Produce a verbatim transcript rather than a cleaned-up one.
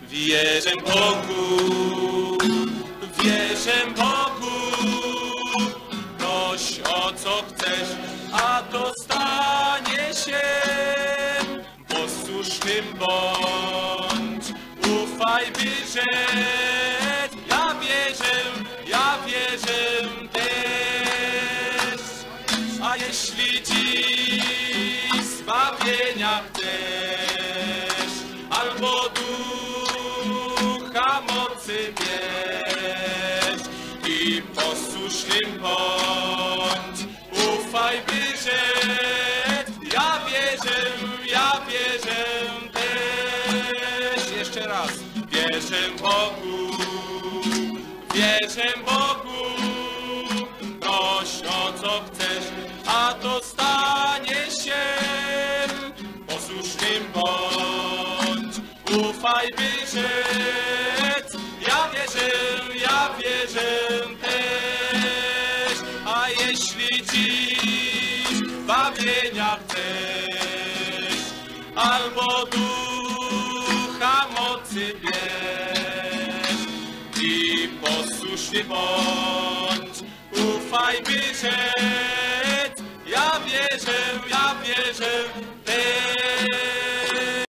Wierzę Bogu, wierzę Bogu, proś o co chcesz, a to stanie się. Posłusznym bądź, ufaj, by rzec. Ja wierzę, ja wierzę też. A jeśli dziś zbawienia chcesz, albo ducha mocy bierz i posłusznym bądź, ufaj, by rzec. Ja wierzę, ja wierzę też. Jeszcze raz. Wierzę Bogu, wierzę Bogu, proś o co chcesz, a to stanie się. Posłusznym bądź, ufaj, by rzec. Ja wierzę, ja wierzę też. A jeśli dziś zbawienia chcesz, albo ducha mocy bierz i posłuszny bądź, ufaj, by rzec.